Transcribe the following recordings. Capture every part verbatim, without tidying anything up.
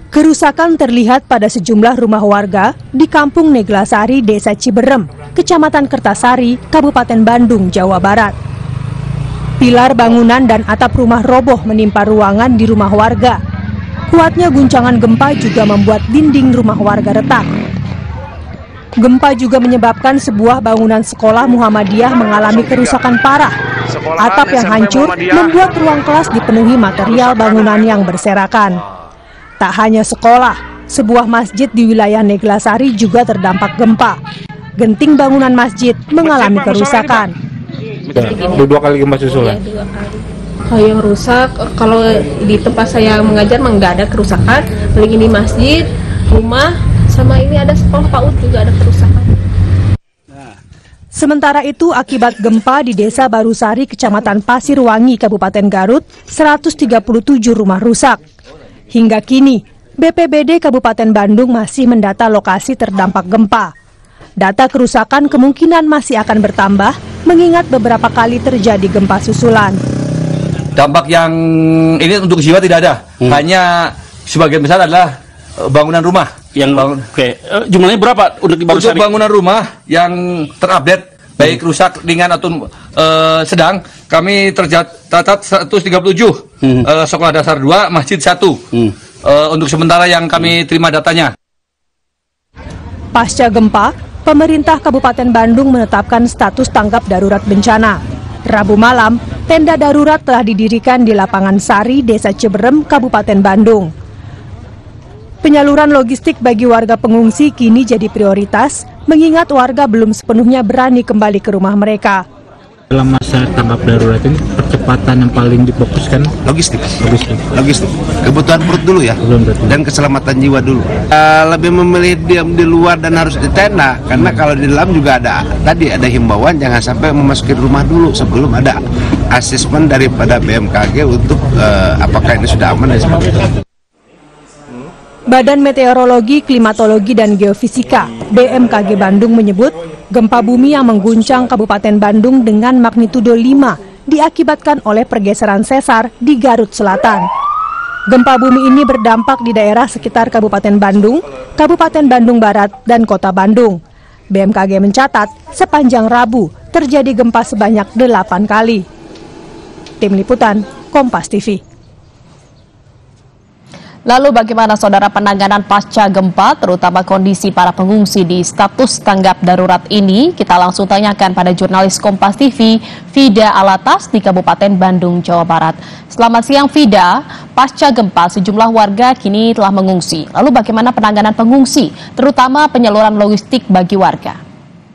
Kerusakan terlihat pada sejumlah rumah warga di Kampung Neglasari, Desa Ciberem, Kecamatan Kertasari, Kabupaten Bandung, Jawa Barat. Pilar bangunan dan atap rumah roboh menimpa ruangan di rumah warga. Kuatnya guncangan gempa juga membuat dinding rumah warga retak. Gempa juga menyebabkan sebuah bangunan sekolah Muhammadiyah mengalami kerusakan parah. Atap yang hancur membuat ruang kelas dipenuhi material bangunan yang berserakan. Tak hanya sekolah, sebuah masjid di wilayah Neglasari juga terdampak gempa. Genting bangunan masjid mengalami kerusakan. Dua kali gempa susulan. Ya, dua kali. Kalau yang rusak, kalau di tempat saya mengajar memang nggak ada kerusakan. Paling ini masjid, rumah, sama ini ada sekolah PAUD juga ada kerusakan. Sementara itu, akibat gempa di Desa Barusari, Kecamatan Pasirwangi, Kabupaten Garut, seratus tiga puluh tujuh rumah rusak. Hingga kini, B P B D Kabupaten Bandung masih mendata lokasi terdampak gempa. Data kerusakan kemungkinan masih akan bertambah, mengingat beberapa kali terjadi gempa susulan. Dampak yang ini untuk jiwa tidak ada, hmm. hanya sebagian besar adalah bangunan rumah. Yang Bangun, okay. uh, jumlahnya berapa untuk di Untuk bangunan rumah yang terupdate, baik rusak, ringan atau uh, sedang, kami tercatat seratus tiga puluh tujuh, hmm. uh, sekolah dasar dua, masjid satu, hmm. uh, untuk sementara yang kami terima datanya. Pasca gempa, pemerintah Kabupaten Bandung menetapkan status tanggap darurat bencana. Rabu malam, tenda darurat telah didirikan di Lapangan Sari, Desa Ciberem, Kabupaten Bandung. Penyaluran logistik bagi warga pengungsi kini jadi prioritas, mengingat warga belum sepenuhnya berani kembali ke rumah mereka. Dalam masa tanggap darurat ini, percepatan yang paling difokuskan logistik, logistik, logistik, kebutuhan perut dulu ya, dan keselamatan jiwa dulu. Uh, lebih memilih diam di luar dan harus di tenda, karena kalau di dalam juga ada tadi ada himbauan jangan sampai memasuki rumah dulu sebelum ada asesmen daripada B M K G untuk uh, apakah ini sudah aman dan sebagainya. Badan Meteorologi, Klimatologi, dan Geofisika B M K G Bandung menyebut gempa bumi yang mengguncang Kabupaten Bandung dengan magnitudo lima diakibatkan oleh pergeseran sesar di Garut Selatan. Gempa bumi ini berdampak di daerah sekitar Kabupaten Bandung, Kabupaten Bandung Barat, dan Kota Bandung. B M K G mencatat sepanjang Rabu terjadi gempa sebanyak delapan kali. Tim Liputan, Kompas T V. Lalu bagaimana saudara penanganan pasca gempa, terutama kondisi para pengungsi di status tanggap darurat ini? Kita langsung tanyakan pada jurnalis Kompas T V, Fida Alatas di Kabupaten Bandung, Jawa Barat. Selamat siang Fida, pasca gempa sejumlah warga kini telah mengungsi. Lalu bagaimana penanganan pengungsi, terutama penyaluran logistik bagi warga?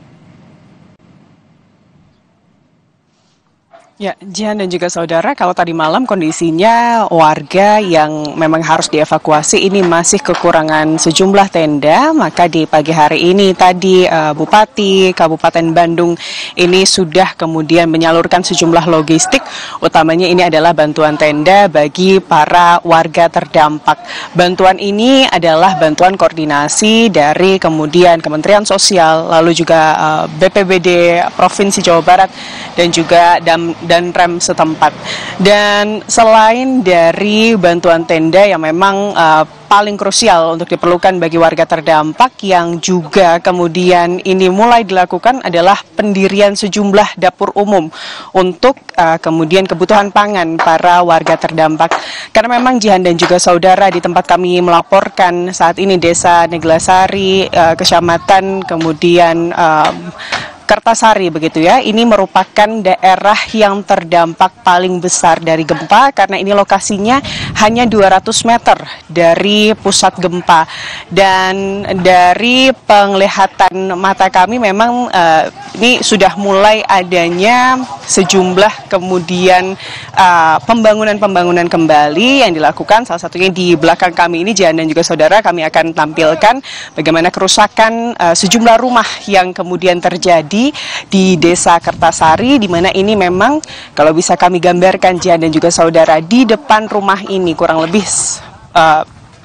Ya, Jihan dan juga saudara, kalau tadi malam kondisinya warga yang memang harus dievakuasi ini masih kekurangan sejumlah tenda, maka di pagi hari ini tadi uh, Bupati Kabupaten Bandung ini sudah kemudian menyalurkan sejumlah logistik, utamanya ini adalah bantuan tenda bagi para warga terdampak. Bantuan ini adalah bantuan koordinasi dari kemudian Kementerian Sosial, lalu juga uh, B P B D Provinsi Jawa Barat, dan juga Dam dan rem setempat. Dan selain dari bantuan tenda yang memang uh, paling krusial untuk diperlukan bagi warga terdampak, yang juga kemudian ini mulai dilakukan adalah pendirian sejumlah dapur umum untuk uh, kemudian kebutuhan pangan para warga terdampak. Karena memang Jihan dan juga saudara, di tempat kami melaporkan saat ini Desa Neglasari, uh, Kecamatan kemudian uh, Kertasari begitu ya, ini merupakan daerah yang terdampak paling besar dari gempa karena ini lokasinya hanya dua ratus meter dari pusat gempa. Dan dari penglihatan mata kami memang uh, ini sudah mulai adanya sejumlah kemudian pembangunan-pembangunan uh, kembali yang dilakukan, salah satunya di belakang kami ini Jihan dan juga saudara, kami akan tampilkan bagaimana kerusakan uh, sejumlah rumah yang kemudian terjadi di Desa Kertasari, di mana ini memang kalau bisa kami gambarkan Jihan dan juga saudara, di depan rumah ini kurang lebih uh,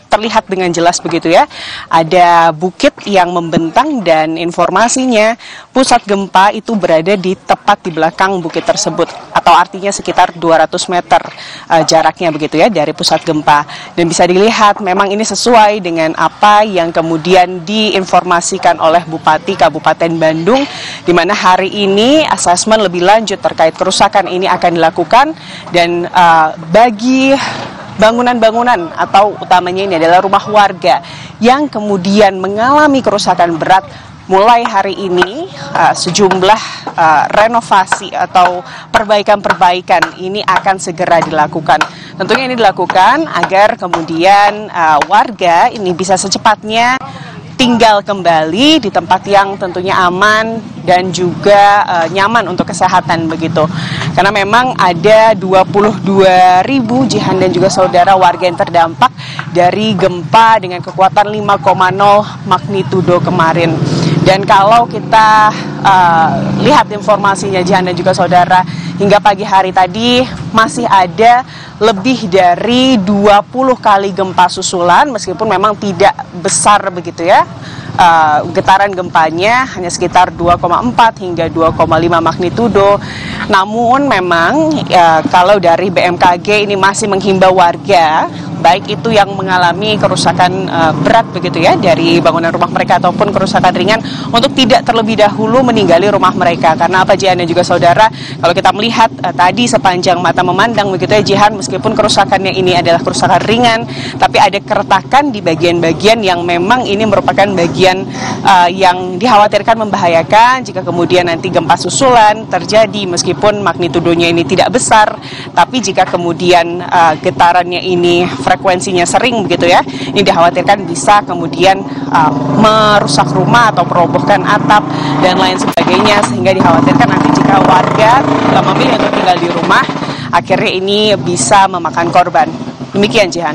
terlihat dengan jelas begitu ya. Ada bukit yang membentang dan informasinya pusat gempa itu berada di tepat di belakang bukit tersebut, atau artinya sekitar dua ratus meter uh, jaraknya begitu ya dari pusat gempa. Dan bisa dilihat memang ini sesuai dengan apa yang kemudian diinformasikan oleh Bupati Kabupaten Bandung, di mana hari ini asesmen lebih lanjut terkait kerusakan ini akan dilakukan. Dan uh, bagi bangunan-bangunan atau utamanya ini adalah rumah warga yang kemudian mengalami kerusakan berat, mulai hari ini uh, sejumlah uh, renovasi atau perbaikan-perbaikan ini akan segera dilakukan. Tentunya ini dilakukan agar kemudian uh, warga ini bisa secepatnya tinggal kembali di tempat yang tentunya aman dan juga uh, nyaman untuk kesehatan begitu. Karena memang ada dua puluh dua ribu Jihan dan juga saudara warga yang terdampak dari gempa dengan kekuatan lima koma nol magnitudo kemarin. Dan kalau kita uh, lihat informasinya Jihan dan juga saudara, hingga pagi hari tadi masih ada lebih dari dua puluh kali gempa susulan, meskipun memang tidak besar begitu ya. Uh, getaran gempanya hanya sekitar dua koma empat hingga dua koma lima magnitudo. Namun memang ya, kalau dari B M K G ini masih menghimbau warga, baik itu yang mengalami kerusakan uh, berat begitu ya dari bangunan rumah mereka ataupun kerusakan ringan, untuk tidak terlebih dahulu meninggali rumah mereka. Karena apa Jihan dan juga saudara, kalau kita melihat uh, tadi sepanjang mata memandang begitu ya Jihan, meskipun kerusakannya ini adalah kerusakan ringan, tapi ada keretakan di bagian-bagian yang memang ini merupakan bagian uh, yang dikhawatirkan membahayakan jika kemudian nanti gempa susulan terjadi, meskipun magnitudonya ini tidak besar, tapi jika kemudian uh, getarannya ini frekuensinya sering begitu ya, ini dikhawatirkan bisa kemudian uh, merusak rumah atau merobohkan atap dan lain sebagainya, sehingga dikhawatirkan nanti jika warga uh, memilih untuk tinggal di rumah, akhirnya ini bisa memakan korban. Demikian Jihan.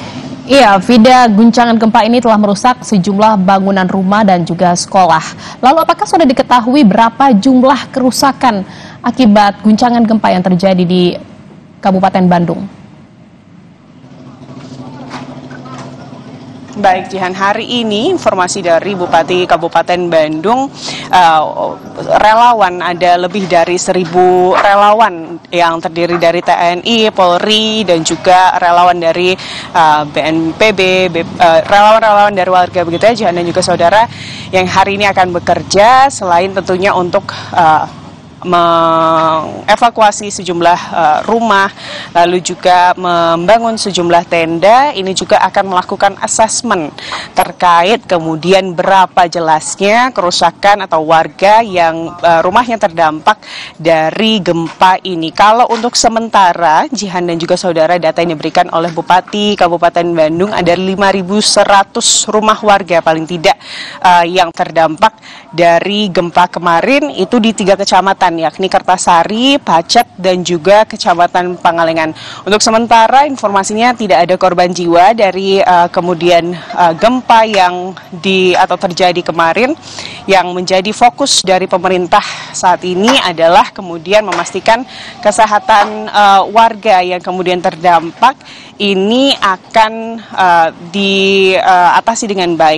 Iya, Vida, guncangan gempa ini telah merusak sejumlah bangunan rumah dan juga sekolah. Lalu apakah sudah diketahui berapa jumlah kerusakan akibat guncangan gempa yang terjadi di Kabupaten Bandung? Baik Jihan, hari ini informasi dari Bupati Kabupaten Bandung, uh, relawan, ada lebih dari seribu relawan yang terdiri dari T N I, Polri, dan juga relawan dari uh, B N P B, uh, relawan-relawan dari warga begitu ya Jihan dan juga saudara, yang hari ini akan bekerja selain tentunya untuk uh, mengevakuasi sejumlah uh, rumah, lalu juga membangun sejumlah tenda. Ini juga akan melakukan asesmen terkait kemudian berapa jelasnya kerusakan atau warga yang uh, rumahnya terdampak dari gempa ini. Kalau untuk sementara Jihan dan juga saudara, data yang diberikan oleh Bupati Kabupaten Bandung ada lima ribu seratus rumah warga paling tidak uh, yang terdampak dari gempa kemarin, itu di tiga kecamatan, yakni Kertasari, Pacet, dan juga Kecamatan Pangalengan. Untuk sementara informasinya tidak ada korban jiwa dari uh, kemudian uh, gempa yang di atau terjadi kemarin. Yang menjadi fokus dari pemerintah saat ini adalah kemudian memastikan kesehatan uh, warga yang kemudian terdampak ini akan uh, diatasi uh, dengan baik.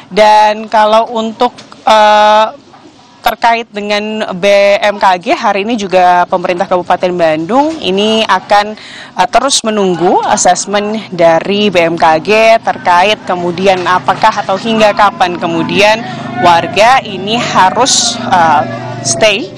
Dan kalau untuk uh, terkait dengan B M K G, hari ini juga pemerintah Kabupaten Bandung ini akan uh, terus menunggu asesmen dari B M K G terkait kemudian apakah atau hingga kapan kemudian warga ini harus uh, stay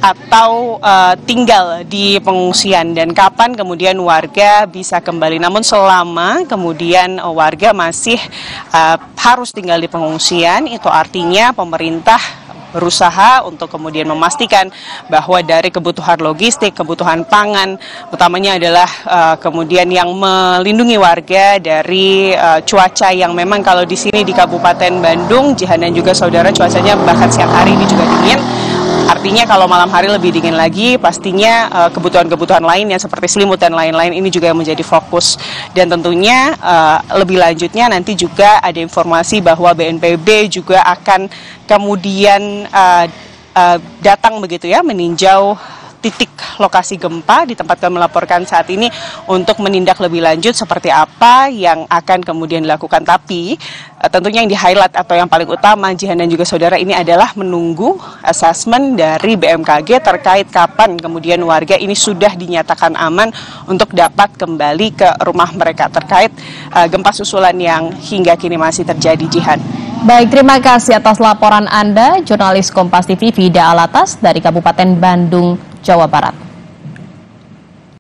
atau uh, tinggal di pengungsian, dan kapan kemudian warga bisa kembali. Namun selama kemudian uh, warga masih uh, harus tinggal di pengungsian, itu artinya pemerintah berusaha untuk kemudian memastikan bahwa dari kebutuhan logistik, kebutuhan pangan, utamanya adalah uh, kemudian yang melindungi warga dari uh, cuaca yang memang kalau di sini di Kabupaten Bandung, Jihan dan juga saudara, cuacanya bahkan siang hari ini juga dingin. Artinya kalau malam hari lebih dingin lagi, pastinya uh, kebutuhan-kebutuhan lainnya seperti selimut dan lain-lain ini juga yang menjadi fokus. Dan tentunya uh, lebih lanjutnya nanti juga ada informasi bahwa B N P B juga akan kemudian uh, uh, datang begitu ya, meninjau titik lokasi gempa di tempat kami melaporkan saat ini untuk menindak lebih lanjut seperti apa yang akan kemudian dilakukan. Tapi uh, tentunya yang di-highlight atau yang paling utama Jihan dan juga saudara ini adalah menunggu asesmen dari B M K G terkait kapan kemudian warga ini sudah dinyatakan aman untuk dapat kembali ke rumah mereka terkait uh, gempa susulan yang hingga kini masih terjadi, Jihan. Baik, terima kasih atas laporan Anda, jurnalis Kompas T V Vida Alatas dari Kabupaten Bandung, Jawa Barat.